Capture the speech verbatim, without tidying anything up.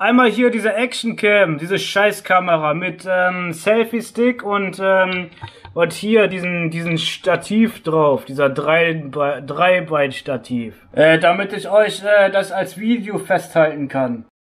Einmal hier diese Actioncam, diese Scheißkamera mit ähm, Selfie-Stick und ähm, und hier diesen diesen Stativ drauf, dieser Dreibein-Stativ, äh, damit ich euch äh, das als Video festhalten kann.